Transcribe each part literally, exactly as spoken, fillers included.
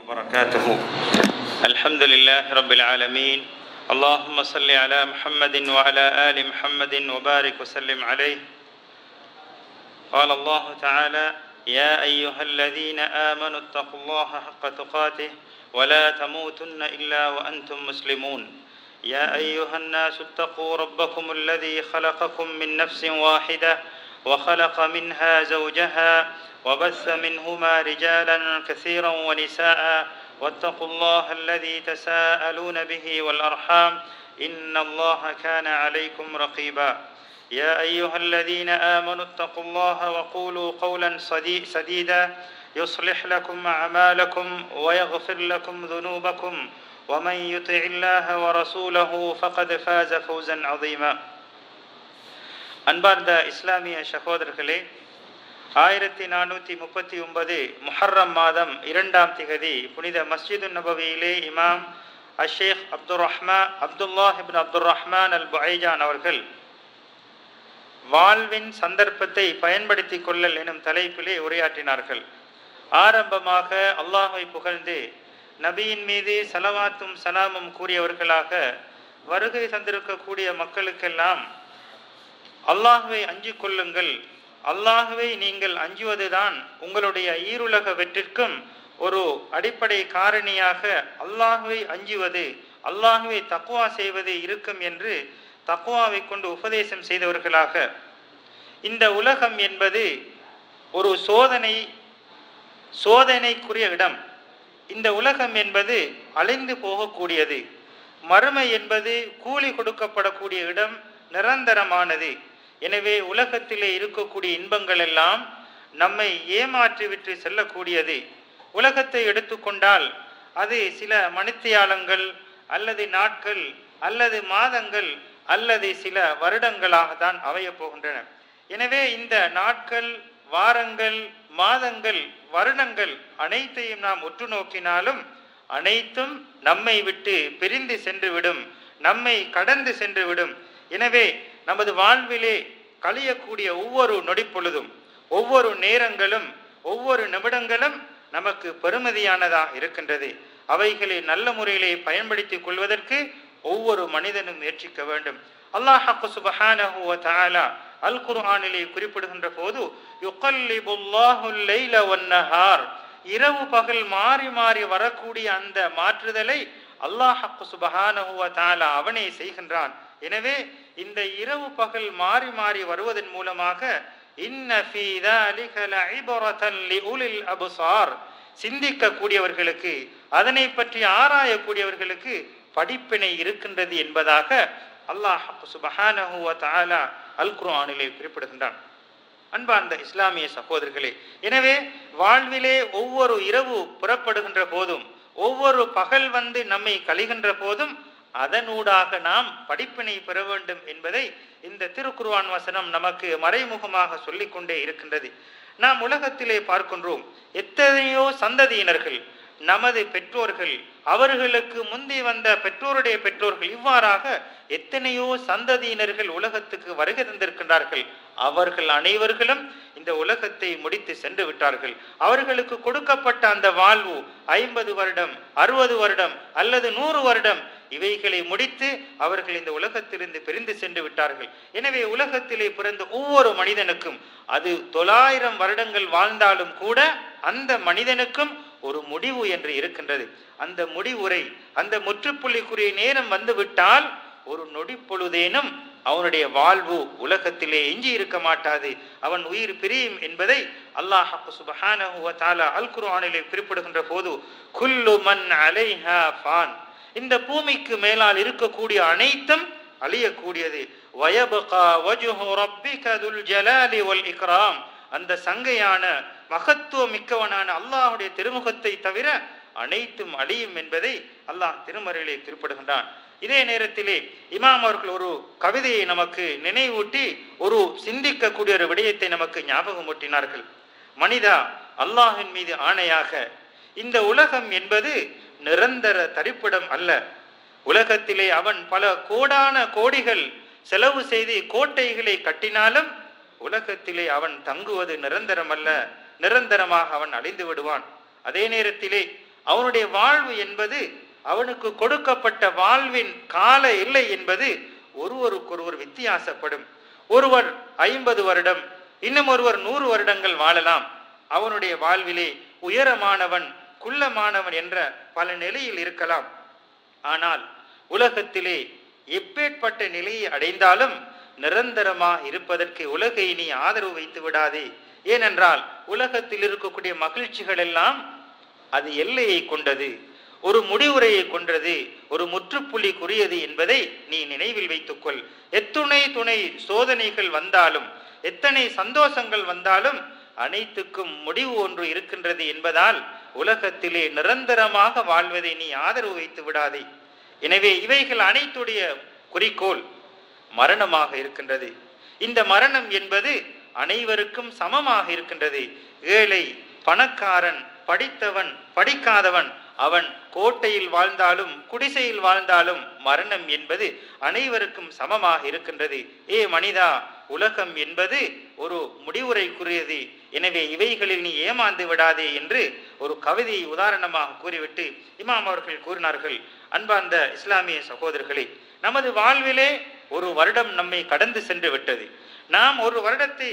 وبركاته. الحمد لله رب العالمين. اللهم صل على محمد وعلى آل محمد وبارك وسلم عليه. قال الله تعالى: يا أيها الذين آمنوا اتقوا الله حق تقاته ولا تموتن إلا وأنتم مسلمون. يا أيها الناس اتقوا ربكم الذي خلقكم من نفس واحدة وخلق منها زوجها وبث منهما رجالا كثيرا ونساء واتقوا الله الذي تساءلون به والأرحام إن الله كان عليكم رقيبا. يا أيها الذين آمنوا اتقوا الله وقولوا قولا سديدا يصلح لكم أعمالكم ويغفر لكم ذنوبكم ومن يطع الله ورسوله فقد فاز فوزا عظيما. அன்பார்ந்த இஸ்லாமிய சகோதரர்களே, ஆயிரத்தி நானூற்றி முப்பத்தி ஒன்பது முஹர்ரம் மாதம் இரண்டாம் திகதி புனித மஸ்ஜிது நபவியிலே இமாம் அஷேக் அப்துல் ரஹ்மா அப்துல்லாஹ் இப்னு அப்துல் ரஹ்மான் அல் புஐஜான் அவர்கள் வாழ்வின் சந்தர்ப்பத்தை பயன்படுத்தி கொள்ளல் எனும் தலைப்பிலே உரையாற்றினார்கள். ஆரம்பமாக அல்லாஹை புகழ்ந்து நபியின் மீது சலவாத்தும் சலாமும் கூறியவர்களாக வருகை தந்திருக்கக்கூடிய மக்களுக்கெல்லாம் அல்லாஹுவை அஞ்சிக் கொள்ளுங்கள், அல்லாஹுவை நீங்கள் அஞ்சுவதுதான் உங்களுடைய ஈருலக வெற்றிற்கும் ஒரு அடிப்படை காரணியாக அல்லாஹுவை அஞ்சுவது, அல்லாஹுவை தக்வா செய்வது இருக்கும் என்று தக்வாவை கொண்டு உபதேசம் செய்தவர்களாக, இந்த உலகம் என்பது ஒரு சோதனை சோதனைக்குரிய இடம், இந்த உலகம் என்பது அழிந்து போகக்கூடியது, மறுமை என்பது கூலி கொடுக்கப்படக்கூடிய இடம், நிரந்தரமானது. எனவே உலகத்திலே இருக்கக்கூடிய இன்பங்கள் எல்லாம் நம்மை ஏமாற்றிவிட்டு செல்லக்கூடியது. உலகத்தை எடுத்துக்கொண்டால் அது சில மணித்தியாலங்கள் அல்லது நாட்கள் அல்லது மாதங்கள் அல்லது சில வருடங்களாக தான் அமையப் போகின்றன. எனவே இந்த நாட்கள், வாரங்கள், மாதங்கள், வருடங்கள் அனைத்தையும் நாம் உற்று நோக்கினாலும் அனைத்தும் நம்மை விட்டு பிரிந்து சென்றுவிடும், நம்மை கடந்து சென்றுவிடும். எனவே நமது வாழ்விலே கழியக்கூடிய ஒவ்வொரு நொடிப்பொழுதும், ஒவ்வொரு நேரங்களும், ஒவ்வொரு நிமிடங்களும் நமக்கு பெருமதியானதாக இருக்கின்றது. அவைகளை நல்ல முறையிலே பயன்படுத்திக் கொள்வதற்கு ஒவ்வொரு மனிதனும் முயற்சிக்க வேண்டும். அல்லாஹ் சுப்ஹானஹு வ தஆலா அல் குர்ஆனிலே குறிப்பிடுகின்ற போது யுகல்லிபுல்லாஹுல் லைல வன் நஹார், இரவு பகல் மாறி மாறி வரக்கூடிய அந்த மாற்றுதலை அல்லாஹ் சுப்ஹானஹு வ தஆலா அவனே செய்கின்றான். எனவே இந்த இரவு பகல் மாறி மாறி வருவதன் மூலமாக இன்ன ஃபீ ذلك لعبرة لأولي الأبصار, சிந்திக்க கூடியவர்களுக்கு, அதனை பற்றி ஆராயக்கூடியவர்களுக்கு படிப்பினை இருக்கின்றது என்பதாக அல்லாஹ் சுப்ஹானஹு வ தஆலா அல் குர்ஆனிலே குறிப்பிடுகின்றான். அன்பார்ந்த இஸ்லாமிய சகோதரர்களே, எனவே வாழ்விலே ஒவ்வொரு இரவு புறப்படுகின்ற போதும், ஒவ்வொரு பகல் வந்து நம்மை கழிகின்ற போதும் அதனூடாக நாம் படிப்பினை பெற வேண்டும் என்பதை இந்த திருக்குர்ஆன் வசனம் நமக்கு மறைமுகமாக சொல்லிக் கொண்டே இருக்கின்றது. நாம் உலகத்திலே பார்க்கின்றோம், எத்தனையோ சந்ததியினர்கள், நமது பெற்றோர்கள், அவர்களுக்கு முந்தி வந்த பெற்றோருடைய பெற்றோர்கள், இவ்வாறாக எத்தனையோ சந்ததியினர்கள் உலகத்துக்கு வருகை தந்திருக்கின்றார்கள். அவர்கள் அனைவர்களும் இந்த உலகத்தை முடித்து சென்று விட்டார்கள். அவர்களுக்கு கொடுக்கப்பட்ட அந்த வாழ்வு ஐம்பது வருடம், அறுபது வருடம் அல்லது நூறு வருடம், இவைகளை முடித்து அவர்கள் இந்த உலகத்திலிருந்து பிரிந்து சென்று விட்டார்கள். எனவே உலகத்திலே பிறந்த ஒவ்வொரு மனிதனுக்கும், அது தொள்ளாயிரம் வருடங்கள் வாழ்ந்தாலும் கூட அந்த மனிதனுக்கும் ஒரு முடிவு என்று இருக்கின்றது. அந்த முடிவுரை, அந்த முற்றுப்புள்ளிக்குரிய நேரம் வந்துவிட்டால் ஒரு நொடி பொழுதேனும் அவனுடைய வாழ்வு உலகத்திலே எஞ்சி இருக்க மாட்டாது, அவன் உயிர் பிரியும் என்பதை அல்லாஹ் சுப்ஹானஹு வ தஆலா அல் குர்ஆனிலே குறிப்பிடுகின்ற போது குல்லு மன் அலைஹா ஃபான், இந்த பூமிக்கு மேலால் இருக்கக்கூடிய அனைத்தும் அழியக்கூடியது. வயபகா வஜ்ஹு ரப்பிக துல் ஜலாலி வல் இக்ராம், அந்த சங்கையான மகத்துவம் மிக்கவனான அல்லாஹ்வுடைய திருமுகத்தை தவிர அனைத்தும் அழியும் என்பதை அல்லாஹ் திருமறையிலே குறிப்பிடுகின்றான். இதே நேரத்திலே இமாம் அவர்கள் ஒரு கவிதையை நமக்கு நினைவூட்டி ஒரு சிந்திக்கக்கூடிய ஒரு விடயத்தை நமக்கு ஞாபகம் ஊட்டினார்கள். மனிதா, அல்லாஹின் மீது ஆணையாக, இந்த உலகம் என்பது நிரந்தர தரிப்பிடம் அல்ல. உலகத்திலே அவன் பல கோடான கோடிகள் செலவு செய்து கோட்டைகளை கட்டினாலும் உலகத்திலே அவன் தங்குவது நிரந்தரம் அல்ல, நிரந்தரமாக அவன் அழிந்து விடுவான். அதே நேரத்திலே அவனுடைய வாழ்வு என்பது அவனுக்கு கொடுக்கப்பட்ட வாழ்வின் கால எல்லை என்பது ஒருவருக்கொருவர் வித்தியாசப்படும். ஒருவர் ஐம்பது வருடம், இன்னும் ஒருவர் நூறு வருடங்கள் வாழலாம். அவனுடைய வாழ்விலே உயரமானவன், குள்ளமானவன் என்ற பல நிலையில் இருக்கலாம். ஆனால் உலகத்திலே எப்பேற்பட்ட நிலையை அடைந்தாலும் நிரந்தரமாக இருப்பதற்கு உலகை நீ ஆதரவு வைத்து விடாதே. ஏனென்றால் உலகத்தில் இருக்கக்கூடிய மகிழ்ச்சிகள் எல்லாம் அது எல்லையை கொண்டது, ஒரு முடிவுரையை கொண்டது, ஒரு முற்றுப்புள்ளிக்குரியது என்பதை நீ நினைவில் வைத்துக்கொள். எத்துணை துணை சோதனைகள் வந்தாலும், எத்தனை சந்தோஷங்கள் வந்தாலும் அனைத்துக்கும் முடிவு ஒன்று இருக்கின்றது என்பதால் உலகத்திலே நிரந்தரமாக வாழ்வதை நீ ஆதரவு வைத்து விடாதே. எனவே இவைகள் அனைத்துடைய குறிக்கோள் மரணமாக இருக்கின்றது. இந்த மரணம் என்பது அனைவருக்கும் சமமாக இருக்கின்றது. ஏழை, பணக்காரன், படித்தவன், படிக்காதவன், அவன் கோட்டையில் வாழ்ந்தாலும் குடிசையில் வாழ்ந்தாலும் மரணம் என்பது அனைவருக்கும் சமமாக இருக்கின்றது. ஏ மனிதா, உலகம் என்பது ஒரு முடிவுரைக்குரியது. எனவே இவைகளில் நீ ஏமாந்து விடாதே என்று ஒரு கவிதையை உதாரணமாக கூறிவிட்டு இமாம் அவர்கள் கூறினார்கள், அன்பார்ந்த இஸ்லாமிய சகோதரர்களே, நமது வாழ்விலே ஒரு வருடம் நம்மை கடந்து சென்று விட்டது. நாம் ஒரு வருடத்தை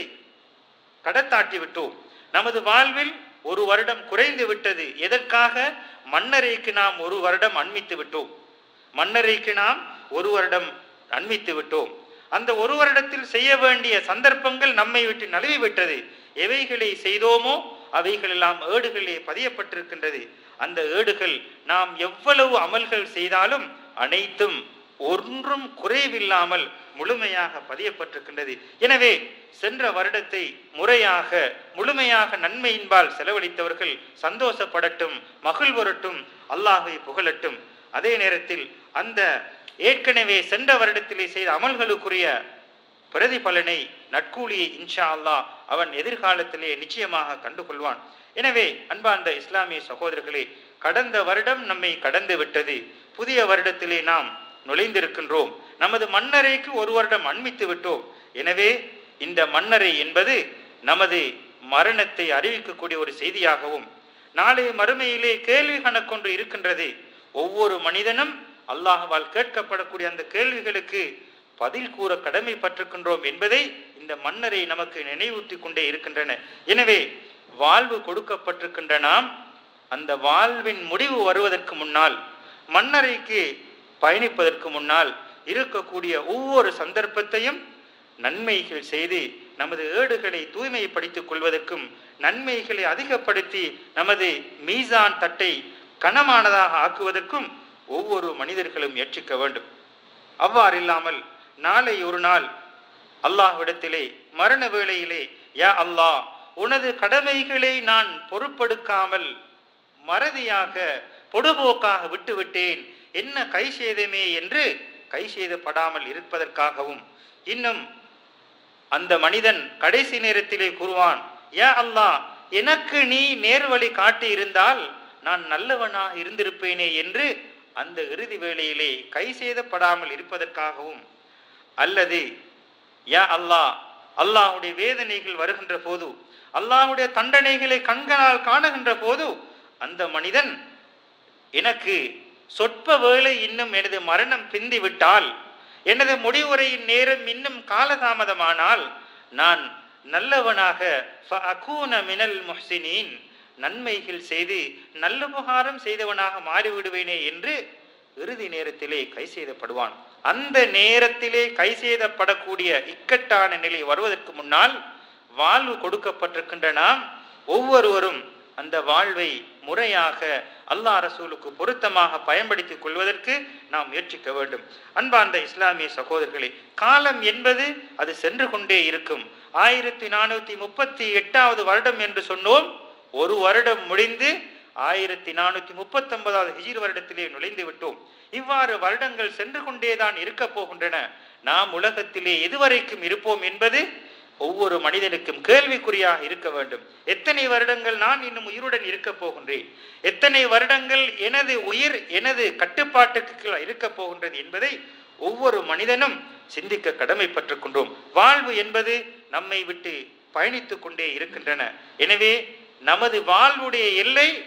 கடத்தாட்டி விட்டோம். நமது வாழ்வில் ஒரு வருடம் குறைந்து விட்டது. எதற்காக? மன்னரைக்கு நாம் ஒரு வருடம் அண்மித்து விட்டோம். மன்னரைக்கு நாம் ஒரு வருடம் அண்மித்து விட்டோம். அந்த ஒரு வருடத்தில் செய்ய வேண்டிய சந்தர்ப்பங்கள் நம்மை விட்டு நழுவி விட்டது. எவைகளை செய்தோமோ அவைகள் எல்லாம் ஏடுகளே பதியப்பட்டிருக்கின்றது. அந்த ஏடுகள் நாம் எவ்வளவு அமல்கள் செய்தாலும் அனைத்தும் ஒன்றும் குறைவில்லாமல் முழுமையாக பதியப்பட்டிருக்கின்றது. எனவே சென்ற வருடத்தை முறையாக முழுமையாக நன்மையின்பால் செலவழித்தவர்கள் சந்தோஷப்படட்டும், மகிழ்வரட்டும், அல்லாஹை புகழட்டும். அதே நேரத்தில் அந்த ஏற்கனவே சென்ற வருடத்திலே செய்த அமல்களுக்குரிய பிரதிபலனை, நட்கூலியை இன்ஷா அல்லாஹ் அவன் எதிர்காலத்திலே நிச்சயமாக கண்டுகொள்வான். எனவே அன்பார்ந்த இஸ்லாமிய சகோதரர்களே, கடந்த வருடம் நம்மை கடந்து விட்டது. புதிய வருடத்திலே நாம் நுழைந்திருக்கின்றோம். நமது மன்னரைக்கு ஒரு வருடம் அண்மித்து விட்டோம். எனவே இந்த மன்னரை என்பது நமது மரணத்தை அறிவிக்கக்கூடிய ஒரு செய்தியாகவும், நாளை மறுமையிலே கேள்வி கணக்கொன்று இருக்கின்றது. ஒவ்வொரு மனிதனும் அல்லாஹ்வால் கேட்கப்படக்கூடிய அந்த கேள்விகளுக்கு பதில் கூற கடமைப்பட்டிருக்கின்றோம் என்பதை இந்த மன்னரை நமக்கு நினைவூட்டி கொண்டே இருக்கின்றன. எனவே வாழ்வு கொடுக்கப்பட்டிருக்கின்ற நாம் அந்த வாழ்வின் முடிவு வருவதற்கு முன்னால், மன்னரைக்கு பயணிப்பதற்கு முன்னால் இருக்கக்கூடிய ஒவ்வொரு சந்தர்ப்பத்தையும் நன்மைகள் செய்து நமது ஏடுகளை தூய்மைப்படுத்திக் கொள்வதற்கும், நன்மைகளை அதிகப்படுத்தி நமது மீசான் தட்டை கனமானதாக ஆக்குவதற்கும் ஒவ்வொரு மனிதர்களும் முயற்சிக்க வேண்டும். அவ்வாறு இல்லாமல் நாளை ஒரு நாள் அல்லாஹ்விடத்திலே மரண வேளையிலே, யா அல்லாஹ், உனது கடமைகளை நான் பொறுப்பெடுக்காமல் மறதியாக பொடுபோக்காக விட்டுவிட்டேன், என்ன கை செய்தமே என்று கை செய்தப்படாமல் இருப்பதற்காகவும், இன்னும் அந்த மனிதன் கடைசி நேரத்திலே கூறுவான், யா அல்லாஹ், எனக்கு நீ நேர்வழி காட்டி இருந்தால் நான் நல்லவனா இருந்திருப்பேனே என்று அந்த இறுதி வேளையிலே கை செய்தப்படாமல் இருப்பதற்காகவும், அல்லது யா அல்லாஹ், அல்லாஹுடைய வேதனைகள் வருகின்ற போது, அல்லாஹுடைய தண்டனைகளை கண்களால் காணுகின்ற போது அந்த மனிதன், எனக்கு சொற்ப வேளை இன்னும் எனது மரணம் பிந்தி விட்டால், எனது முடிவுரையின் நேரம் இன்னும் காலதாமதமானால் நான் நல்லவனாக ஃபஅகூன மினல் முஹ்சினீன், நன்மைகள் செய்து நல்லுபகாரம் செய்தவனாக மாறிவிடுவேனே என்று இறுதி நேரத்திலே கை செய்தப்படுவான். அந்த நேரத்திலே கை செய்தப்படக்கூடிய இக்கட்டான நிலை வருவதற்கு முன்னால் வாழ்வு கொடுக்கப்பட்டிருக்கின்ற நாம் ஒவ்வொருவரும் அந்த வாழ்வை முறையாக அல்லாஹ் ரசூலுக்கு பொருத்தமாக பயன்படுத்திக் கொள்வதற்கு நாம் முயற்சிக்க வேண்டும். அன்பார்ந்த இஸ்லாமிய சகோதரர்களே, காலம் என்பது அது சென்று கொண்டே இருக்கும். ஆயிரத்தி நானூத்தி முப்பத்தி எட்டாவது வருடம் என்று சொன்னோம். ஒரு வருடம் முடிந்து ஆயிரத்தி நானூத்தி முப்பத்தி ஒன்பதாவது ஹிஜ்ரி வருடத்திலே நுழைந்து விட்டோம். இவ்வாறு வருடங்கள் சென்று கொண்டேதான் இருக்க போகின்றன. நாம் உலகத்திலே எதுவரைக்கும் இருப்போம் என்பது ஒவ்வொரு மனிதனுக்கும் கேள்விக்குறியாக இருக்க வேண்டும். எத்தனை வருடங்கள் நான் இன்னும் உயிருடன் இருக்க போகின்றேன், எத்தனை வருடங்கள் எனது உயிர் எனது கட்டுப்பாட்டுக்கு இருக்க போகின்றது என்பதை ஒவ்வொரு மனிதனும் சிந்திக்க கடமைப்பட்டிருக்கின்றோம். வாழ்வு என்பது நம்மை விட்டு பயணித்து கொண்டே இருக்கின்றன. எனவே நமது வாழ்வுடைய எல்லை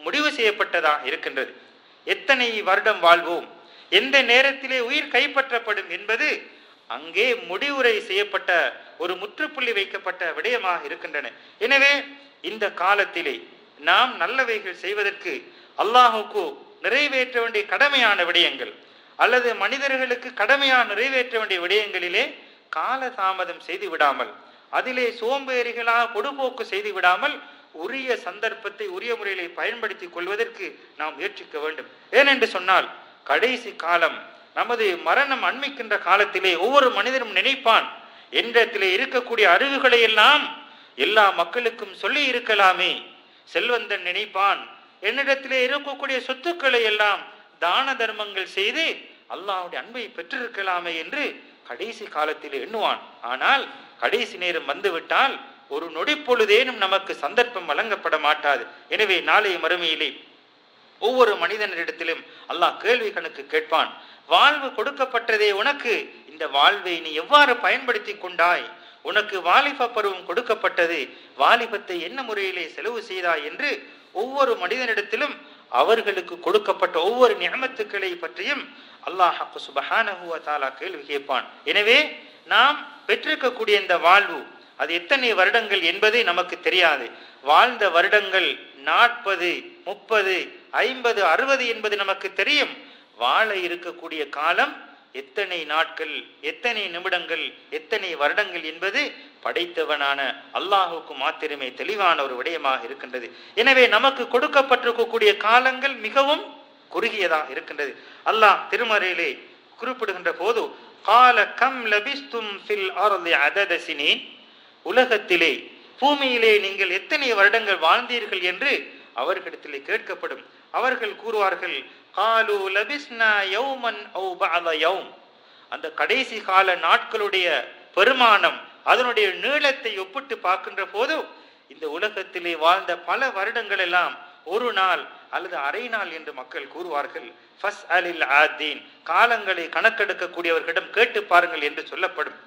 முடிவு செய்யப்பட்டதாக இருக்கின்றது. எத்தனை வருடம் வாழ்வோம், எந்த நேரத்திலே உயிர் கைப்பற்றப்படும் என்பது அங்கே முடிவுரை செய்யப்பட்ட ஒரு முற்றுப்புள்ளி வைக்கப்பட்ட விடயமாக இருக்கின்றன. எனவே இந்த காலத்திலே நாம் நல்லவைகள் செய்வதற்கு அல்லாஹுக்கு நிறைவேற்ற வேண்டிய கடமையான விடயங்கள் அல்லது மனிதர்களுக்கு கடமையாக நிறைவேற்ற வேண்டிய விடயங்களிலே கால தாமதம் செய்து விடாமல், அதிலே சோம்பேறிகளாக பொடுபோக்கு செய்து விடாமல் உரிய சந்தர்ப்பத்தை உரிய முறையிலே பயன்படுத்தி கொள்வதற்கு நாம் முயற்சிக்க வேண்டும். ஏனென்று சொன்னால் கடைசி காலம், நமது மரணம் அண்மிக்கின்ற காலத்திலே ஒவ்வொரு மனிதனும் நினைப்பான், என்றத்திலே இருக்கக்கூடிய அறிவுகளை எல்லாம் எல்லா மக்களுக்கும் சொல்லி இருக்கலாமே. செல்வந்தன் நினைப்பான், என்னிடத்திலே இருக்கக்கூடிய சொத்துக்களை எல்லாம் தான தர்மங்கள் செய்து அல்லாஹ்வுடைய அன்பை பெற்றிருக்கலாமே என்று கடைசி காலத்தில் எண்ணுவான். ஆனால் கடைசி நேரம் வந்துவிட்டால் ஒரு நொடி பொழுதேனும் நமக்கு சந்தர்ப்பம் வழங்கப்பட மாட்டாது. எனவே நாளைய மறுமையிலே ஒவ்வொரு மனிதனிடத்திலும் அல்லாஹ் கேள்வி கணக்கு கேட்பான். வாழ்வு கொடுக்கப்பட்டதே உனக்கு, இந்த வாழ்வை நீ எவ்வாறு பயன்படுத்தி கொண்டாய்? உனக்கு வாலிப பருவம் கொடுக்கப்பட்டது, வாலிபத்தை என்ன முறையிலே செலவு செய்தாய் என்று ஒவ்வொரு மனிதனிடத்திலும் அவர்களுக்கு கொடுக்கப்பட்ட ஒவ்வொரு நியமத்துக்களை பற்றியும் அல்லாஹ் சுப்ஹானஹு வ தஆலா கேள்வி கேட்பான். எனவே நாம் பெற்றிருக்கக்கூடிய இந்த வாழ்வு அது எத்தனை வருடங்கள் என்பது நமக்கு தெரியாது. வாழ்ந்த வருடங்கள் நாற்பது, முப்பது, ஐம்பது, அறுபது என்பது நமக்கு தெரியும். வாழ இருக்கக்கூடிய காலம் எத்தனை நாட்கள், எத்தனை நிமிடங்கள், எத்தனை வருடங்கள் என்பது படைத்தவனான அல்லாஹுக்கு மாத்திரமே தெளிவான ஒரு விடயமாக இருக்கின்றது. எனவே நமக்கு கொடுக்கப்பட்டிருக்கக்கூடிய காலங்கள் மிகவும் குறுகியதாக இருக்கின்றது. அல்லாஹ் திருமறையிலே குறிப்பிடுகின்ற போது கால கம் லபிஸ்தும் ஃபில் அர்தி அதத சினீன், உலகத்திலே பூமியிலே நீங்கள் எத்தனை வருடங்கள் வாழ்ந்தீர்கள் என்று அவர்களிடத்திலே கேட்கப்படும். அவர்கள் கூறுவார்கள் காலு லபிஸ்னா யௌமன் அவ் பஅத யௌம். அந்த கடைசி கால நாட்களுடைய பெருமானம், அதனுடைய நீளத்தை ஒப்பிட்டு பார்க்கின்ற போது இந்த உலகத்திலே வாழ்ந்த பல வருடங்கள் எல்லாம் ஒரு நாள் அல்லது அரை நாள் என்று மக்கள் கூறுவார்கள். ஃபஸ் அலில் ஆதீன், காலங்களை கணக்கெடுக்கக்கூடியவர்களிடம் கேட்டு பாருங்கள் என்று சொல்லப்படும்.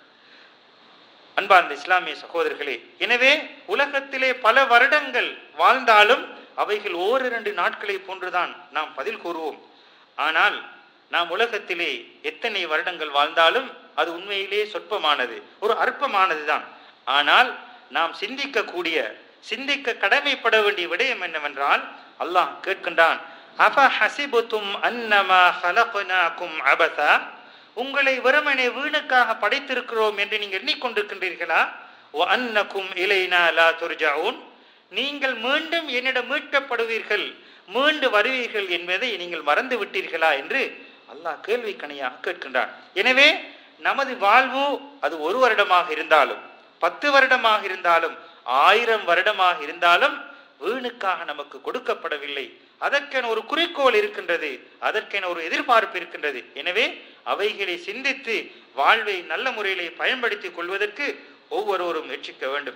அன்பார்ந்த இஸ்லாமிய சகோதரர்களே, எனவே உலகத்திலே பல வருடங்கள் வாழ்ந்தாலும் அவைகள் ஓரிரண்டு நாட்களை போன்றுதான் நாம் பதில் கூறுவோம். ஆனால் நாம் உலகத்திலே எத்தனை வருடங்கள் வாழ்ந்தாலும் அது உண்மையிலே சொற்பமானது, ஒரு அற்பமானது தான். ஆனால் நாம் சிந்திக்கக்கூடிய, சிந்திக்க கடமைப்பட வேண்டிய விடயம் என்னவென்றால், அல்லாஹ் கேட்கின்றான், அஃப ஹஸிபுதும் அன்னமா ஹலக்னாகும் அபஸா, உங்களை வெறுமனே வீணுக்காக படைத்திருக்கிறோம் என்று நீங்கள் எண்ணிக்கொண்டிருக்கின்றீர்களா? வ அன்னகும் இலைனா லா துர்ஜஊன், நீங்கள் மீண்டும் என்னிடம் மீட்கப்படுவீர்கள், மீண்டு வருவீர்கள் என்பதை நீங்கள் மறந்து விட்டீர்களா என்று அல்லாஹ் கேள்வி கணையாக கேட்கின்றான். எனவே நமது வாழ்வு அது ஒரு வருடமாக இருந்தாலும், பத்து வருடமாக இருந்தாலும், ஆயிரம் வருடமாக இருந்தாலும் வீணுக்காக நமக்கு கொடுக்கப்படவில்லை. அதற்கென ஒரு குறிக்கோள் இருக்கின்றது, அதற்கென ஒரு எதிர்பார்ப்பு இருக்கின்றது. எனவே அவைகளை சிந்தித்து வாழ்வை நல்ல முறையிலே பயன்படுத்தி கொள்வதற்கு ஒவ்வொருவரும் முயற்சிக்க வேண்டும்.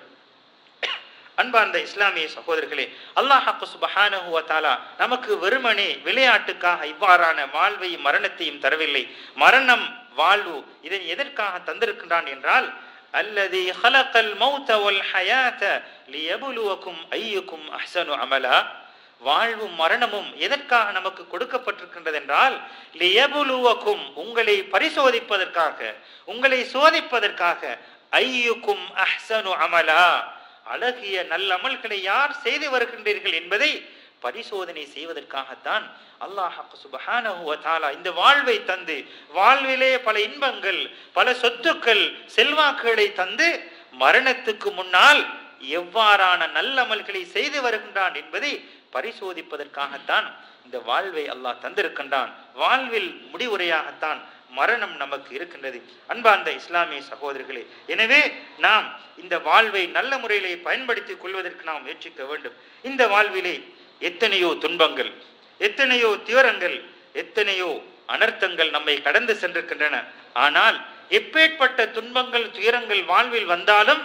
அன்பார்ந்த இஸ்லாமிய சகோதரர்களே, அல்லாஹ் சுப்ஹானஹு வ தஆலா நமக்கு வெறுமனே விளையாட்டுக்காக இவ்வாறான வாழ்வையும் மரணத்தையும் தரவில்லை. மரணம், வாழ்வு இதை எதற்காக தந்திருக்கின்றான் என்றால், அல்லதி ஹலகல் மௌத வல் ஹயாத லியப்லுவக்கும் அய்யுக்கும் அஹ்ஸனு அமலா, வாழ்வும் மரணமும் எதற்காக நமக்கு கொடுக்கப்பட்டிருக்கின்றது என்றால், லியப்லுவக்கும், உங்களை பரிசோதிப்பதற்காக, உங்களை சோதிப்பதற்காக, அய்யுக்கும் அஹ்ஸனு அமலா, அழகிய நல்ல அமல்களை யார் செய்து வருகின்றீர்கள் என்பதை பரிசோதனை செய்வதற்காகத்தான் அல்லாஹ் சுப்ஹானஹு வ தஆலா இந்த வாழ்வை தந்து, வாழ்விலே பல இன்பங்கள், பல சொத்துக்கள், செல்வாக்குகளை தந்து மரணத்துக்கு முன்னால் எவ்வாறான நல்ல அமல்களை செய்து வருகின்றான் என்பதை பரிசோதிப்பதற்காகத்தான் இந்த வாழ்வை அல்லாஹ் தந்திருக்கின்றான். வாழ்வில் முடிவுரையாகத்தான் மரணம் நமக்கு இருக்கின்றது. அன்பார்ந்த இஸ்லாமிய சகோதரர்களே, எனவே நாம் இந்த வாழ்வை நல்ல முறையிலே பயன்படுத்திக் கொள்வதற்கு நாம் முயற்சிக்க வேண்டும். இந்த வாழ்விலே எத்தனையோ துன்பங்கள், எத்தனையோ துயரங்கள், எத்தனையோ அனர்த்தங்கள் நம்மை கடந்து சென்றிருக்கின்றன. ஆனால் எப்பேற்பட்ட துன்பங்கள், துயரங்கள் வாழ்வில் வந்தாலும்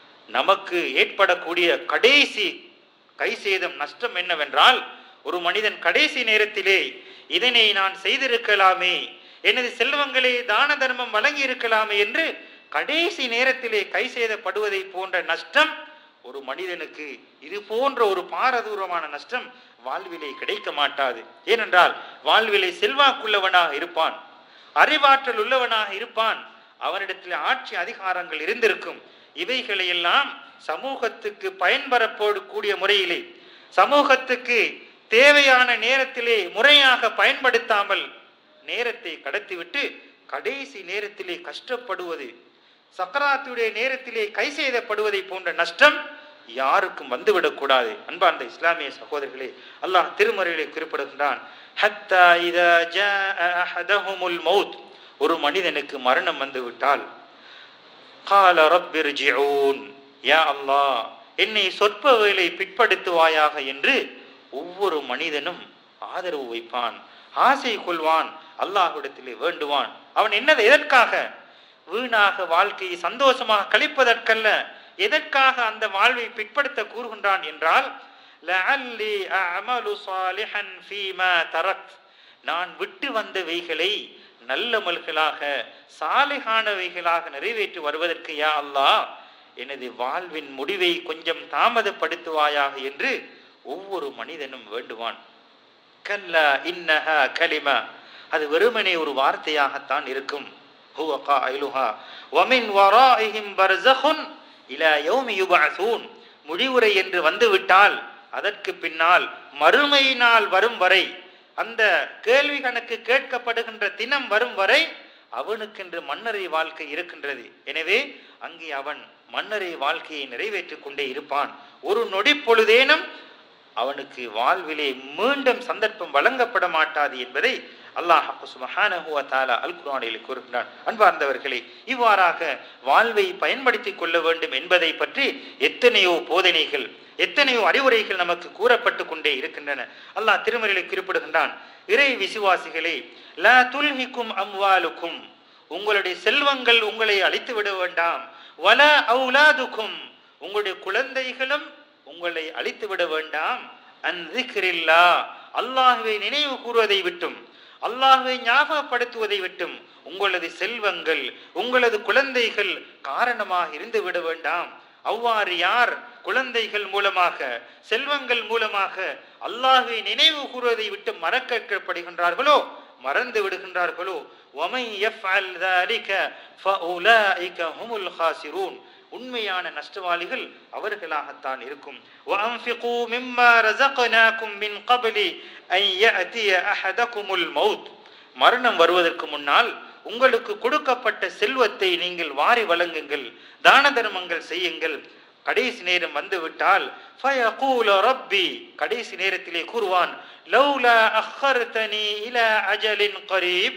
நமக்கு ஏற்படக்கூடிய கடைசி கை சேதம், நஷ்டம் என்னவென்றால், ஒரு மனிதன் கடைசி நேரத்திலே இதனை நான் செய்திருக்கலாமே, எனது செல்வங்களே தான தர்மம் வழங்கி இருக்கலாமே என்று கடைசி நேரத்திலே கை செய்தப்படுவதை போன்ற நஷ்டம் ஒரு மனிதனுக்கு இது போன்ற ஒரு பாரதூரமான நஷ்டம் வாழ்விலே கிடைக்க மாட்டாது. ஏனென்றால் வாழ்விலே செல்வாக்குள்ளவனாக இருப்பான், அறிவாற்றல் உள்ளவனாக இருப்பான், அவனிடத்தில் ஆட்சி அதிகாரங்கள் இருந்திருக்கும். இவைகளையெல்லாம் சமூகத்துக்கு பயன்படக்கூடிய முறையிலே, சமூகத்துக்கு தேவையான நேரத்திலே முறையாக பயன்படுத்தாமல் நேரத்தை கடத்திவிட்டு கடைசி நேரத்திலே கஷ்டப்படுவது, சக்கராத்துடைய நேரத்திலே கை செய்தப்படுவதை போன்ற நஷ்டம் யாருக்கும் வந்துவிடக்கூடாது. அன்பார்ந்த இஸ்லாமிய சகோதரர்களே, அல்லாஹ் திருமறையிலே குறிப்பிடுகின்றான், ஹத்தா இதா ஜாஅ அஹதஹுமுல் மௌத், ஒரு மனிதனுக்கு மரணம் வந்து விட்டால், கால ரப்பிர்ஜிஊன், யா அல்லாஹ் என்னை சொற்ப வேளை பிற்படுத்துவாயாக என்று ஒவ்வொரு மனிதனும் ஆதரவு வைப்பான், ஆசை கொள்வான், அல்லாஹ்விடத்திலே வேண்டுவான். அவன் என்னது, எதற்காக? வீணாக வாழ்க்கையை சந்தோஷமாக கழிப்பதற்கல்ல. எதற்காக அந்த வாழ்வை பிற்படுத்த கூறுகின்றான் என்றால், லஅல்லி அஅமலு ஸாலிஹன் ஃபீமா தரக்த், நான் விட்டு வந்தவைகளை நல்லமல்களாக சாலிஹானவைகளாக நிறைவேற்றி வருவதற்கு யா அல்லாஹ் எனது வாழ்வின் முடிவை கொஞ்சம் தாமதப்படுத்துவாயாக என்று ஒவ்வொரு மனிதனும் வேண்டுவான். கல்லா இன்னஹா கலிமா, அது வெறுமனே ஒரு வார்த்தையாகத்தான் இருக்கும். ஹுவ காயிலுஹா வமின் வராஇஹிம் பர்ஸஹுன் இலா யௌமி யுபஅஸூன், முடிவுரை என்று வந்துவிட்டால் அதற்கு பின்னால் மறுமையினால் வரும் வரை, அந்த கேள்வி கணக்கு கேட்கப்படுகின்ற தினம் வரும் வரை அவனுக்கென்று மன்னரை வாழ்க்கை இருக்கின்றது. எனவே அங்கே அவன் மன்னரை வாழ்க்கையை நிறைவேற்றிக் கொண்டே இருப்பான். ஒரு நொடி பொழுதேனும் அவனுக்கு வாழ்விலே மீண்டும் சந்தர்ப்பம் வழங்கப்பட மாட்டாது என்பதை அல்லாஹ் சுப்ஹானஹு வ தஆலா அல் குர்ஆனில் கூறுகிறான். அன்பார்ந்தவர்களே, இவ்வாறாக வாழ்வை பயன்படுத்திக் கொள்ள வேண்டும் என்பதை பற்றி எத்தனையோ போதனைகள், எத்தனையோ அறிவுரைகள் நமக்கு கூறப்பட்டு கொண்டே இருக்கின்றன. அல்லாஹ் திருமறையில் குறிப்பிடுகின்றான், இறை விசுவாசிகளே, லா துல்ஹிக்கும் அம்வாலுக்கும், உங்களுடைய செல்வங்கள் உங்களை அழித்து விட வேண்டாம், வலா அவுலாதுக்கும், உங்களுடைய குழந்தைகளும் உங்களை அழித்து விட வேண்டாம், அன் ஸிக்ரில்லாஹ், அல்லாஹ்வை நினைவு கூறுவதை விட்டும், அல்லாஹ்வை ஞாபகப்படுத்துவதை விட்டும் உங்களது செல்வங்கள், உங்களது குழந்தைகள் காரணமாக இருந்து விட வேண்டாம். அவ்வாறு யார் குழந்தைகள் மூலமாக, செல்வங்கள் மூலமாக அல்லாஹ்வை நினைவு கூறுவதை விட்டு மறக்கப்படுகின்றார்களோ, மறந்து விடுகின்றார்களோ, வமை யஃஅல் ذلك فاولئك هم الخاسرون, உண்மையான நஷ்டவாளிகள் அவர்களாகத்தான் இருக்கும். وَأَنْفِقُوا مِمَّا رَزَقْنَاكُمْ مِنْ قَبْلِ أَنْ يَأْتِيَ أَحَدَكُمُ الْمَوْتُ, மரணம் வருவதற்கு முன்னால் உங்களுக்கு கொடுக்கப்பட்ட செல்வத்தை நீங்கள் வாரி வழங்குங்கள், தான தர்மங்கள் செய்யுங்கள். கடைசி நேரம் வந்துவிட்டால் فَيَقُولُ رَبِّي, கடைசி நேரத்திலே கூறுவான், لَوْلَا أَخَّرْتَنِي إِلَى أَجَلٍ قَرِيبٍ,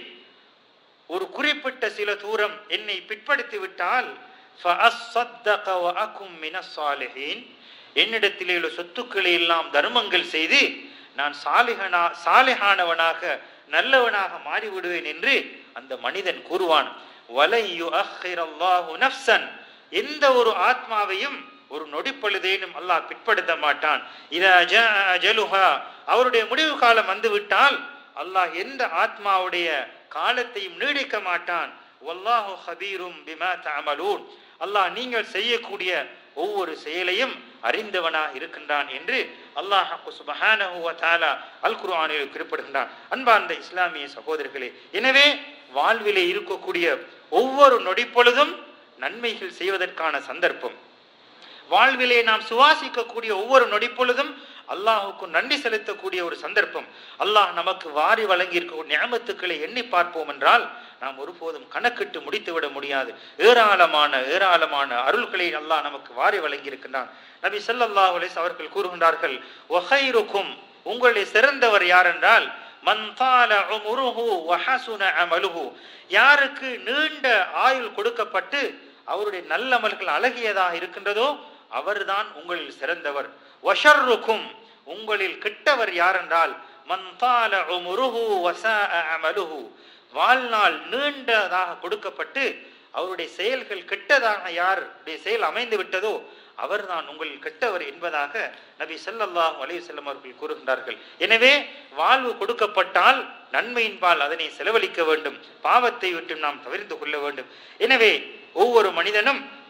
ஒரு குறிப்பிட்ட சில தூரம் என்னை பிற்படுத்தி விட்டால் فَأَصَّدَّقَ وَأَكُن مِّنَ الصَّالِحِينَ, என்னிடத்திலே உள்ள சொத்துக்களை எல்லாம் தர்மங்கள் செய்து நான் சாலிஹனா சாலிஹானவனாக நல்லவனாக மாறிவிடுவேன் என்று அந்த மனிதன் கூறுவான். வலை யுஅக்கிரல்லாஹு நஃப்ஸன், எந்த ஒரு ஆத்மாவையும் ஒரு நொடிப்பொழுதேனும் அல்லாஹ் பிற்படுத்த மாட்டான். இதா ஜாஅ அஜலுஹா, அவருடைய முடிவு காலம் வந்துவிட்டால் அல்லாஹ் எந்த ஆத்மாவுடைய காலத்தையும் நீடிக்க மாட்டான். வல்லாஹு ஹபீரும் பிமா தஅமலூன், அல்லாஹ் நீங்கள் செய்யக்கூடிய ஒவ்வொரு செயலையும் அறிந்தவனாக இருக்கின்றான் என்று அல்லாஹ் சுப்ஹானஹு வ தஆலா அல் குர்ஆனில் குறிப்பிடுகின்றான். அன்பார்ந்த இஸ்லாமிய சகோதரர்களே, எனவே வாழ்விலே இருக்கக்கூடிய ஒவ்வொரு நொடிப்பொழுதும் நன்மைகள் செய்வதற்கான சந்தர்ப்பம், வாழ்விலே நாம் சுவாசிக்கக்கூடிய ஒவ்வொரு நொடிப்பொழுதும் அல்லாஹுக்கு நன்றி செலுத்தக்கூடிய ஒரு சந்தர்ப்பம். அல்லாஹ் நமக்கு வாரி வழங்கி இருக்கக்கூடிய நிஅமத்துக்களை எண்ணி பார்ப்போம் என்றால் நாம் ஒருபோதும் கணக்கிட்டு முடித்து விட முடியாது. ஏராளமான ஏராளமான அருள்களை அல்லாஹ் நமக்கு வாரி வழங்கி இருக்கின்றான். நபி ஸல்லல்லாஹு அலைஹி வஸல்லம் அவர்கள் கூறுகின்றார்கள், வஹைருக்கும், உங்களுடைய சிறந்தவர் யார் என்றால், மன் தால உம்ருஹு வ ஹஸன அமலுஹு, யாருக்கு நீண்ட ஆயுள் கொடுக்கப்பட்டு அவருடைய நல்லமல்கள் அழகியதாக இருக்கின்றதோ அவர்தான் உங்களில் சிறந்தவர். வஷர்ருக்கும், உங்களில் கெட்டவர் யார் என்றால், மன் தால உம்ருஹு வ ஸாஅ அமலுஹு, வாழ்நாள் நீண்டதாக கொடுக்கப்பட்டு அவருடைய செயல்கள் கெட்டதாக யாருடைய செயல் அமைந்து விட்டதோ அவர்தான் உங்களில் கெட்டவர் என்பதாக நபி ஸல்லல்லாஹு அலைஹி வஸல்லம் அவர்கள் கூறுகின்றார்கள். எனவே வாழ்வு கொடுக்கப்பட்டால் நன்மையின்பால் அதனை செலவழிக்க வேண்டும், பாவத்தை விட்டு நாம் தவிர்த்து கொள்ள வேண்டும். எனவே ஒவ்வொரு மனிதனும்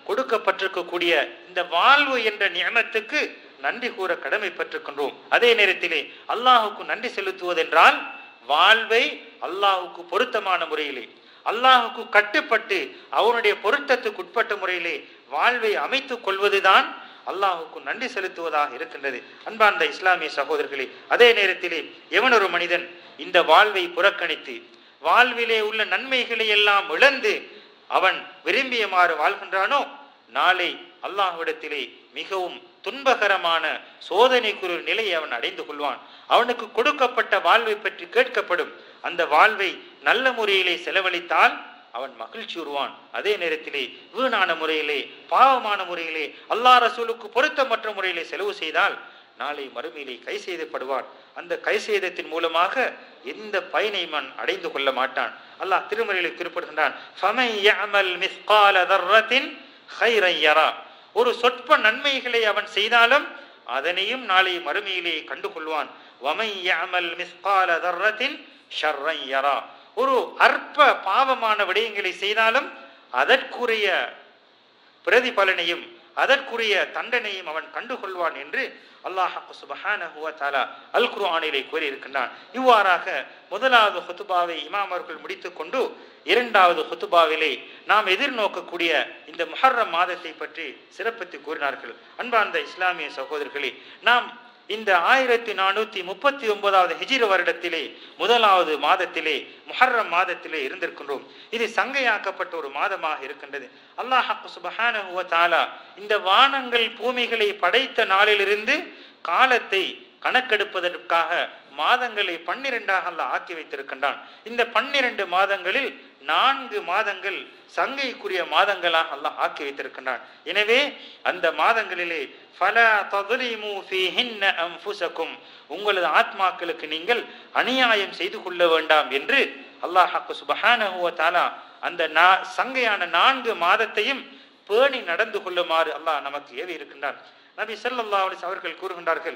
கொடுக்கப்பட்டிருக்கக்கூடிய இந்த வாழ்வு என்ற நியமத்துக்கு நன்றி கூற கடமைப்பட்டிருக்கின்றோம். அதே நேரத்திலே அல்லாஹுக்கு நன்றி செலுத்துவதென்றால் வாழ்வை அல்லாஹுக்கு பொருத்தமான முறையிலே, அல்லாஹுக்கு கட்டுப்பட்டு அவனுடைய பொருத்தத்துக்கு உட்பட்ட முறையிலே வாழ்வை அமைத்துக் கொள்வதுதான் அல்லாஹுக்கு நன்றி செலுத்துவதாக இருக்கின்றது. அன்பார்ந்த இஸ்லாமிய சகோதரர்களே, அதே நேரத்திலே எவனொரு மனிதன் இந்த வாழ்வை புறக்கணித்து வாழ்விலே உள்ள நன்மைகளை எல்லாம் இழந்து அவன் விரும்பியமாறு வாழ்கின்றானோ, நாளை அல்லாஹ்விடத்திலே மிகவும் துன்பகரமான சோதனைக்குரிய நிலையை அவன் அடைந்து கொள்வான். அவனுக்கு கொடுக்கப்பட்ட வாழ்வை பற்றி கேட்கப்படும். அந்த வாழ்வை நல்ல முறையிலே செலவழித்தால் அவன் மகிழ்ச்சி உருவான். அதே நேரத்திலே வீணான முறையிலே, பாவமான முறையிலே, அல்லாஹ் ரசூலுக்கு பொருத்தமற்ற முறையிலே செலவு செய்தால் நாளை மறுமையிலே கை செய்தப்படுவான். அந்த கை செய்தத்தின் மூலமாக எந்த பயனை அவன் அடைந்து கொள்ள மாட்டான். அல்லாஹ் திருமறையிலே குறிப்பிடுகின்றான், ஃபமன் யஅமல் மிஸ்கால தர்ரத்தின் கைரன் யரா. ஒரு சொற்ப நன்மைகளை அவன் செய்தாலும் அதனையும் நாளை மறுமையிலே கண்டு கொள்வான். வமன் யஅமல் மிஸ்கால தர்ரத்தின் ஷர்ரன் யரா. ஒரு அற்ப பாவமான விடயங்களை செய்தாலும் அதற்குரிய பிரதிபலனையும் அதற்குரிய தண்டனையும் அவன் கண்டுகொள்வான் என்று அல்லாஹ் சுப்ஹானஹு வ தஆலா அல் குர்ஆனிலே கூறியிருக்கின்றான். இவ்வாறாக முதலாவது ஹுத்பாவை இமாம் அவர்கள் முடித்துக் கொண்டு இரண்டாவது ஹுத்பாவிலே நாம் எதிர்நோக்கக்கூடிய இந்த முஹர்ரம் மாதத்தை பற்றி சிறப்பித்து கூறினார்கள். அன்பார்ந்த இஸ்லாமிய சகோதரர்களே, நாம் இந்த ஆயிரத்தி நானூத்தி முப்பத்தி ஒன்பதாவது ஹிஜ்ரி வருடத்திலே முதலாவது மாதத்திலே முஹர்ரம் மாதத்திலே இருந்திருக்கின்றோம். இது சங்கையாக்கப்பட்ட ஒரு மாதமாக இருக்கின்றது. அல்லாஹ் சுப்ஹானஹு வ தஆலா இந்த வானங்கள் பூமிகளை படைத்த நாளிலிருந்து காலத்தை கணக்கெடுப்பதற்காக மாதங்களை பன்னிரெண்டாக அல்லாஹ் ஆக்கி வைத்திருக்கின்றான். இந்த பன்னிரண்டு மாதங்களில் நான்கு மாதங்கள் சங்கைக்குரிய மாதங்களாக அல்லாஹ் ஆக்கி வைத்திருக்கின்றான். எனவே அந்த மாதங்களிலே ஃபலா தظلموا فيهن انفسكم, உங்களது ஆத்மாக்களுக்கு நீங்கள் அநியாயம் செய்து கொள்ள வேண்டாம் என்று அல்லாஹ் சுப்ஹானஹு வ தஆலா அந்த சங்கையான நான்கு மாதத்தையும் பேணி நடந்து கொள்ளுமாறு அல்லாஹ் நமக்கு ஏவி இருக்கின்றான். நபி ஸல்லல்லாஹு அலைஹி வஸல்லம் அவர்கள் கூறுகின்றார்கள்,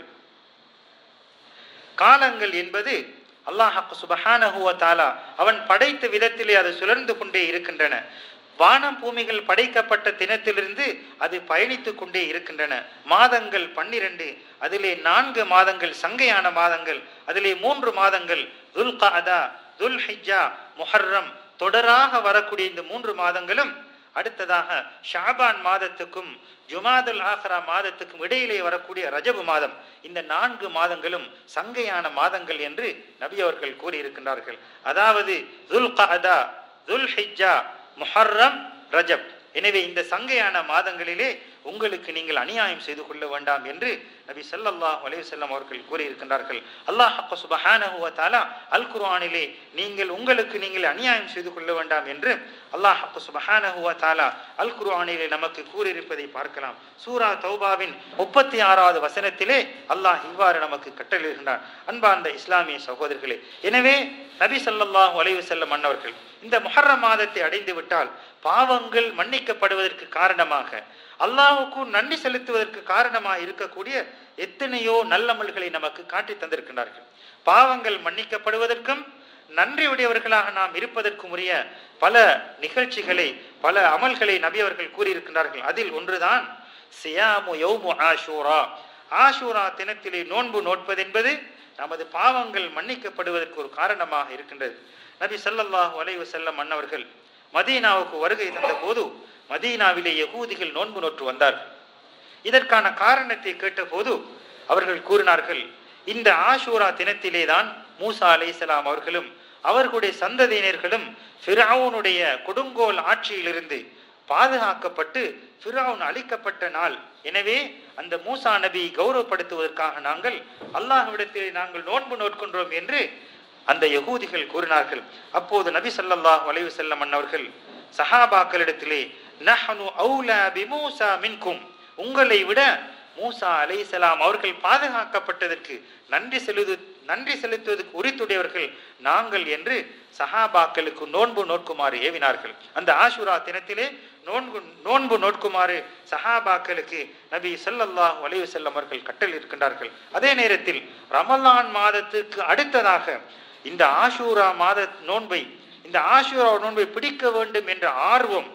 காலங்கள் என்பது அல்லாஹ் சுப்ஹானஹு வ தஆலா அவன் படைத்த விதத்திலே அது சுழர்ந்து கொண்டே இருக்கின்றன. வானம் பூமிகள் படைக்கப்பட்ட தினத்திலிருந்து அது பயணித்துக் கொண்டே இருக்கின்றன. மாதங்கள் பன்னிரண்டு, அதிலே நான்கு மாதங்கள் சங்கையான மாதங்கள், அதிலே மூன்று மாதங்கள் துல் கஅதா, துல் ஹிஜ்ஜா, முஹர்ரம், தொடராக வரக்கூடிய இந்த மூன்று மாதங்களும் அடுத்ததாக ஷாபான் மாதத்துக்கும் ஜுமாதுல் ஆஹிரா மாதத்துக்கும் இடையிலே வரக்கூடிய ரஜபு மாதம், இந்த நான்கு மாதங்களும் சங்கையான மாதங்கள் என்று நபி அவர்கள் கூறியிருக்கின்றார்கள். அதாவது துல் கஅதா, துல் ஹிஜ்ஜா, முஹர்ரம், ரஜப். எனவே இந்த சங்கையான மாதங்களிலே உங்களுக்கு நீங்கள் அநியாயம் செய்து கொள்ள வேண்டாம் என்று நபி ஸல்லல்லாஹு அலைஹி வஸல்லம் அவர்கள் கூறியிருக்கின்றார்கள். அல்லாஹ் சுப்ஹானஹு வ தஆலா அல் குர்ஆனிலே நீங்கள் உங்களுக்கு நீங்கள் அநியாயம் செய்து கொள்ள வேண்டாம் என்று அல்லாஹ் சுப்ஹானஹு வ தஆலா அல் குர்ஆனிலே நமக்கு கூறியிருப்பதை பார்க்கலாம். சூரா தௌபாவின் முப்பத்தி ஆறாவது வசனத்திலே அல்லாஹ் இவ்வாறு நமக்கு கட்டளையிடுகின்றான். அன்பார்ந்த இஸ்லாமிய சகோதரர்களே, எனவே நபி ஸல்லல்லாஹு அலைஹி வஸல்லம் அன்னவர்கள் இந்த முஹர்ரம் மாதத்தை அடைந்து விட்டால் பாவங்கள் மன்னிக்கப்படுவதற்கு காரணமாக, அல்லாஹ்வுக்கு நன்றி செலுத்துவதற்கு காரணமாக இருக்கக்கூடிய எத்தனையோ நல்லமல்களை நமக்கு காட்டி தந்திருக்கின்றார்கள். பாவங்கள் மன்னிக்கப்படுவதற்கும் நன்றி உடையவர்களாக நாம் இருப்பதற்கும் உரிய பல நிகழ்ச்சிகளை, பல அமல்களை நபி அவர்கள் கூறியிருக்கின்றார்கள். அதில் ஒன்றுதான் சியாமு யௌமு ஆஷூரா. ஆஷூரா தினத்திலே நோன்பு நோட்பது என்பது நமது பாவங்கள் மன்னிக்கப்படுவதற்கு ஒரு காரணமாக இருக்கின்றது. நபி ஸல்லல்லாஹு அலைஹி வஸல்லம் அன்னவர்கள் மதீனாவுக்கு வருகை தந்த போது மதீனாவிலே யகூதிகள் நோன்பு நோற்று வந்தார்கள். இதற்கான காரணத்தை கேட்டபோது அவர்கள் கூறினார்கள், இந்த ஆஷூரா தினத்திலே தான் மூசா அலைஹிஸ்ஸலாம் அவர்களும் அவர்களுடைய சந்ததியினர்களும் ஃபிரௌனுடைய கொடுங்கோல் ஆட்சியிலிருந்து பாதுகாக்கப்பட்டு ஃபிரௌன் அழிக்கப்பட்ட நாள். எனவே அந்த மூசா நபி கௌரவப்படுத்துவதற்காக நாங்கள் அல்லாஹ்விடத்திலே நாங்கள் நோன்பு நோட்கின்றோம் என்று அந்த யகூதிகள் கூறினார்கள். அப்போது நபி ஸல்லல்லாஹு அலைஹி வஸல்லம் அன்னவர்கள் சஹாபாக்களிடத்திலே நஹ்னு அவுலா பிமூசா மின்கும், உங்களை விட மூசா அலைஹிஸ்ஸலாம் அவர்கள் பாதுகாக்கப்பட்டதற்கு நன்றி செலுத்து நன்றி செலுத்துவதற்கு உரித்துடையவர்கள் நாங்கள் என்று சஹாபாக்களுக்கு நோன்பு நோட்குமாறு ஏவினார்கள். அந்த ஆஷூரா தினத்திலே நோன்பு நோன்பு நோட்குமாறு சஹாபாக்களுக்கு நபி ஸல்லல்லாஹு அலைஹி வஸல்லம் அவர்கள் கட்டளை இருக்கின்றார்கள். அதே நேரத்தில் ரமலான் மாதத்துக்கு அடுத்ததாக இந்த ஆஷூரா மாத நோன்பை இந்த ஆஷூரா நோன்பை பிடிக்க வேண்டும் என்ற ஆர்வம்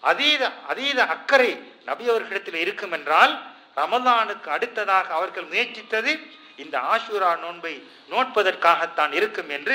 அதீத அதீத அக்கறை நபி அவர்களிடத்தில் இருக்கும் என்றால் ரமலானுக்கு அடுத்ததாக அவர்கள் முயற்சித்தது இந்த ஆஷூரா நோன்பை நோட்பதற்காகத்தான் இருக்கும் என்று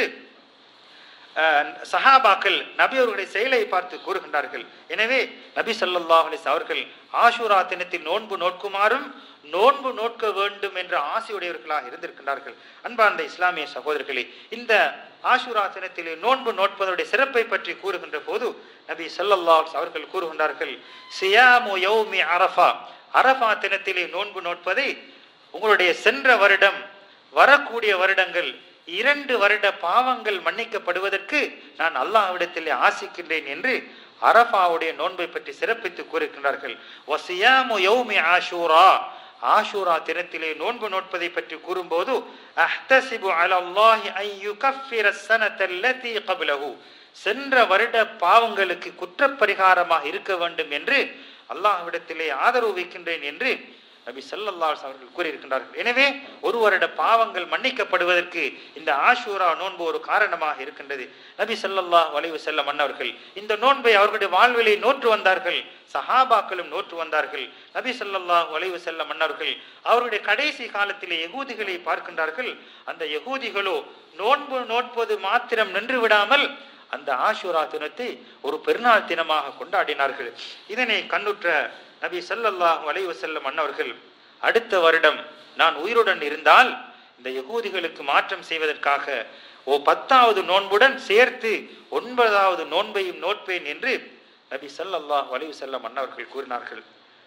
சஹாபாக்கள் நபி அவர்களுடைய செயலை பார்த்து கூறுகின்றார்கள். எனவே நபி ஸல்லல்லாஹு அலைஹி வஸல்லம் அவர்கள் ஆஷூரா தினத்தில் நோன்பு நோட்குமாறும் நோன்பு நோட்க வேண்டும் என்ற ஆசையுடையவர்களாக இருந்திருக்கின்றார்கள். அன்பார்ந்த இஸ்லாமிய சகோதரர்களே, இந்த ஆஷூரா தினத்திலே நோன்பு நோட்பதனுடைய சிறப்பை பற்றி கூறுகின்ற போது நபி ஸல்லல்லாஹு அலைஹி வஸல்லம் அவர்கள் கூறுகின்றார்கள், சியாமு யௌமி அரஃபா, அரஃபா தினத்திலே நோன்பு நோட்பதை உங்களுடைய சென்ற வருடம் வரக்கூடிய வருடங்கள் இரண்டு வருட பாவங்கள் மன்னிக்கப்படுவதற்கு நான் அல்லாஹ்விடத்திலே ஆசிக்கின்றேன் என்று அரஃபாவுடைய நோன்பை பற்றி சிறப்பித்து கூறுகின்றார்கள். வசியாமு யௌமி ஆஷூரா, ஆஷூரா தினத்திலே நோன்பு நோட்பதை பற்றி கூறும்போது அஹ்தஸிபு அலல்லாஹி அன் யுகஃபிர ஸனத அல்லதி கப்லஹு, சென்ற வருட பாவங்களுக்கு குற்றப்பரிகாரமாக இருக்க வேண்டும் என்று அல்லாஹ்விடத்திலே ஆதரவு வைக்கின்றேன் என்று நபி ஸல்லல்லாஹு அலைஹி வஸல்லம் அவர்கள் கூறியிருக்கின்றார்கள். எனவே ஒரு வருட பாவங்கள் மன்னிக்கப்படுவதற்கு இந்த ஆஷூரா நோன்பு ஒரு காரணமாக இருக்கின்றது. நபி ஸல்லல்லாஹு அலைஹி வஸல்லம் அன்னவர்கள் இந்த நோன்பை அவர்களுடைய வாழ்விலே நோற்று வந்தார்கள், சஹாபாக்களும் நோற்று வந்தார்கள். நபி ஸல்லல்லாஹு அலைஹி வஸல்லம் அன்னவர்கள் அவருடைய கடைசி காலத்திலே யகூதிகளை பார்க்கின்றார்கள். அந்த யகூதிகளோ நோன்பு நோட்பது மாத்திரம் நின்று விடாமல் அந்த ஆஷூரா தினத்தை ஒரு பெருநாள் தினமாக கொண்டாடினார்கள். இதனை கண்ணுற்ற நபி ஸல்லல்லாஹு அலைஹி வஸல்லம் அன்னவர்கள் அடுத்த வருடம் நான் உயிருடன் இருந்தால் இந்த யகூதிகளுக்கு மாற்றம் செய்வதற்காக ஓ பத்தாவது நோன்புடன் சேர்த்து ஒன்பதாவது நோன்பையும் நோட்பேன் என்று நபி ஸல்லல்லாஹு அலைஹி வஸல்லம் அன்னவர்கள் கூறினார்கள்.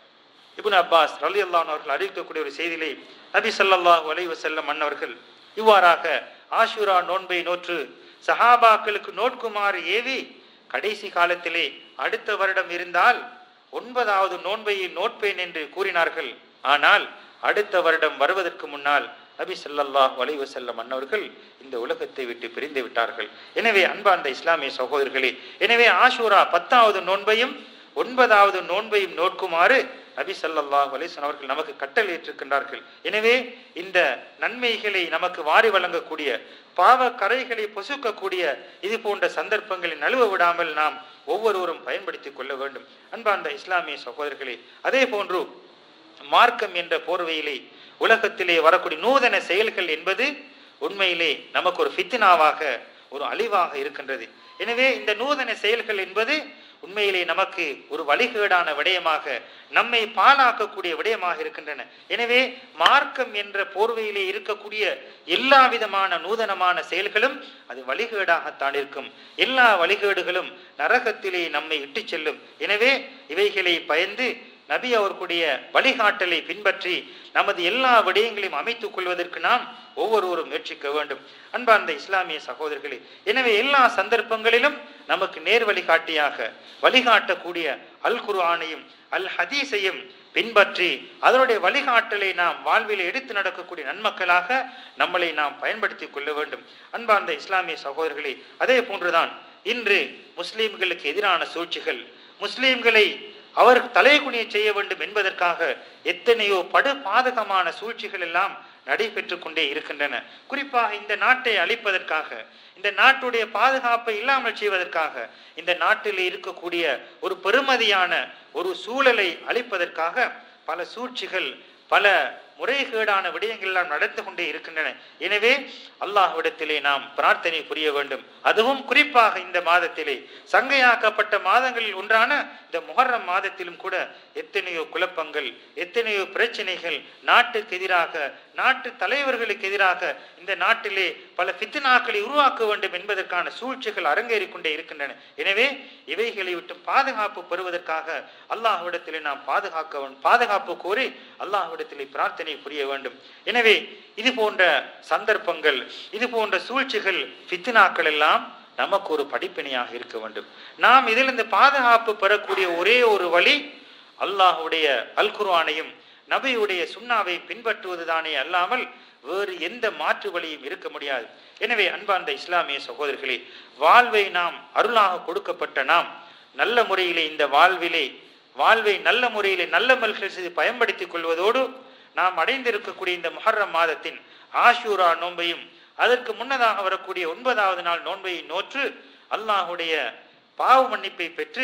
இப்னு அப்பாஸ் ரலியல்லாஹு அன்ஹு அவர்கள் அறிவிக்கக்கூடிய ஒரு செய்தியிலே நபி ஸல்லல்லாஹு அலைஹி வஸல்லம் அன்னவர்கள் இவ்வாறாக ஆஷூரா நோன்பை நோற்று சஹாபாக்களுக்கு நோட்குமாறு ஏவி கடைசி காலத்திலே அடுத்த வருடம் இருந்தால் ஒன்பதாவது நோன்பையை நோட்பேன் என்று கூறினார்கள். ஆனால் அடுத்த வருடம் வருவதற்கு முன்னால் நபி ஸல்லல்லாஹு அலைஹி வஸல்லம் அன்னவர்கள் இந்த உலகத்தை விட்டு பிரிந்து விட்டார்கள். எனவே அன்பார்ந்த இஸ்லாமிய சகோதரர்களே, எனவே ஆஷூரா பத்தாவது நோன்பையும் ஒன்பதாவது நோன்பையும் நோட்குமாறு நபி ஸல்லல்லாஹு அலைஹி வஸல்லம் அவர்கள் நமக்கு கட்டளை ஏற்றிருக்கின்றார்கள். எனவே இந்த நன்மைகளை நமக்கு வாரி வழங்கக்கூடிய, பாவ கரைகளை பொசுக்கக்கூடிய இது போன்ற சந்தர்ப்பங்களை நழுவ விடாமல் நாம் ஒவ்வொருவரும் பயன்படுத்திக் கொள்ள வேண்டும். அன்பார்ந்த இஸ்லாமிய சகோதரர்களே, அதே போன்று மார்க்கம் என்ற போர்வையிலே உலகத்திலே வரக்கூடிய நூதன செயல்கள் என்பது உண்மையிலே நமக்கு ஒரு ஃபித்னாவாக, ஒரு அழிவாக இருக்கின்றது. எனவே இந்த நூதன செயல்கள் என்பது உண்மையிலே நமக்கு ஒரு வழிகேடான விடயமாக, நம்மை பாழாக்கக்கூடிய விடயமாக இருக்கின்றன. எனவே மார்க்கம் என்ற போர்வையிலே இருக்கக்கூடிய எல்லா விதமான நூதனமான செயல்களும் அது வழிகேடாகத்தான் இருக்கும். எல்லா வழிகேடுகளும் நரகத்திலே நம்மை இட்டு செல்லும். எனவே இவைகளை பயந்து நபி அவர்களுடைய வழிகாட்டலை பின்பற்றி நமது எல்லா விடயங்களையும் அமைத்துக் கொள்வதற்கு நாம் ஒவ்வொருவரும் முயற்சிக்க வேண்டும். அன்பார்ந்த இஸ்லாமிய சகோதரர்களே, எனவே எல்லா சந்தர்ப்பங்களிலும் நமக்கு நேர் வழிகாட்டியாக வழிகாட்டக்கூடிய அல் குர்ஆனையும் அல் ஹதீஸையும் பின்பற்றி அதனுடைய வழிகாட்டலை நாம் வாழ்வில் எடுத்து நடக்கக்கூடிய நன்மக்களாக நம்மளை நாம் பயன்படுத்திக் கொள்ள வேண்டும். அன்பார்ந்த இஸ்லாமிய சகோதரர்களே, அதே போன்றுதான் இன்று முஸ்லிம்களுக்கு எதிரான சூழ்ச்சிகள், முஸ்லிம்களை அவர் தலைகுனிய செய்ய வேண்டும் என்பதற்காக எத்தனையோ படு பாதகமான சூழ்ச்சிகள் எல்லாம் நடைபெற்று கொண்டே இருக்கின்றன. குறிப்பாக இந்த நாட்டை அழிப்பதற்காக, இந்த நாட்டுடைய பாதுகாப்பை இல்லாமல் செய்வதற்காக, இந்த நாட்டில் இருக்கக்கூடிய ஒரு பெருமதியான ஒரு சூழலை அழிப்பதற்காக பல சூழ்ச்சிகள், பல முறைகேடான விடயங்கள் எல்லாம் நடந்து கொண்டே இருக்கின்றன. எனவே அல்லாஹ்விடத்திலே நாம் பிரார்த்தனை புரிய வேண்டும். அதுவும் குறிப்பாக இந்த மாதத்திலே, சங்கையாக்கப்பட்ட மாதங்களில் ஒன்றான இந்த முஹர்ரம் மாதத்திலும் கூட எத்தனையோ குழப்பங்கள், எத்தனையோ பிரச்சனைகள் நாட்டுக்கு எதிராக, நாட்டு தலைவர்களுக்கு எதிராக இந்த நாட்டிலே பல ஃபித்னாக்களை உருவாக்க வேண்டும் என்பதற்கான சூழ்ச்சிகள் அரங்கேறிக் கொண்டே இருக்கின்றன. எனவே இவைகளை விட்டு பாதுகாப்பு பெறுவதற்காக அல்லாஹ்விடத்திலே நாம் பாதுகாக்க பாதுகாப்பு கோரி அல்லாஹ்விடத்திலே பிரார்த்தனை புரிய வேண்டும். எனவே இது போன்ற சந்தர்ப்பங்கள், இது போன்ற சூழ்ச்சிகள், ஃபித்னாக்கள் எல்லாம் நமக்கு ஒரு படிப்பினையாக இருக்க வேண்டும். நாம் இதிலிருந்து பாதுகாப்பு பெறக்கூடிய ஒரே ஒரு வழி அல்லாஹ்வுடைய அல் குர்ஆனையும் நபியுடைய சுன்னாவை பின்பற்றுவதுதானே அல்லாமல் வேறு எந்த மாற்று வழியும் இருக்க முடியாது. எனவே அன்பார்ந்த இஸ்லாமிய சகோதரர்களே, வாழ்வை நாம் அருளாக கொடுக்கப்பட்ட நாம் நல்ல முறையிலே இந்த வாழ்விலே வாழ்வை நல்ல முறையிலே நல்ல மல்கள் செய்து பயன்படுத்திக் கொள்வதோடு நாம் அடைந்திருக்கக்கூடிய இந்த முஹர்ரம் மாதத்தின் ஆஷூரா நோன்பையும் அதற்கு முன்னதாக வரக்கூடிய ஒன்பதாவது நாள் நோன்பையை நோற்று அல்லாஹுடைய பாவ மன்னிப்பை பெற்று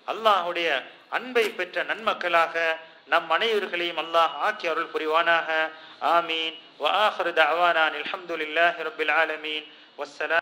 அல்லாஹுடைய அன்பை பெற்ற நன்மக்களாக நம் அனைவர்களையும் அல்லாஹ் ஆக்கி அருள் புரிவானாக. ஆமீன். வ ஆகிரு தஅவானா அல்ஹம்துலில்லாஹி ரப்பில் ஆலமீன். வஸ்ஸலாம்.